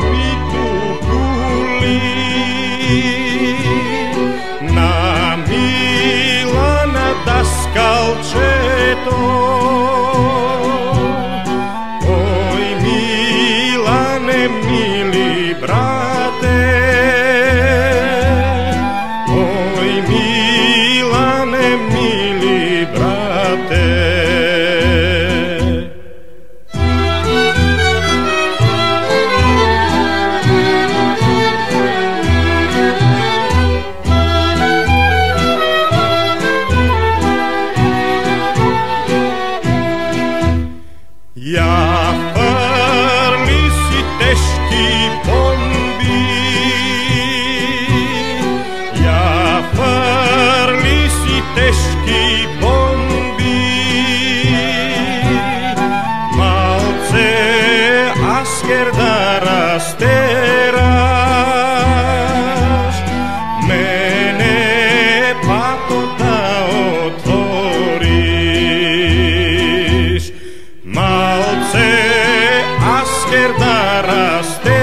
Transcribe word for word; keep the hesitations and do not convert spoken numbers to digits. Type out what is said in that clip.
mi tu guli, na Milana daskalčeto. Oj Milane, mili brate, oj Milane, mili brate. Ja farli si teški bombi, ja farli si teški bombi, malce asker da rasteraš, mene pato da otvoriš. Malce asker da raste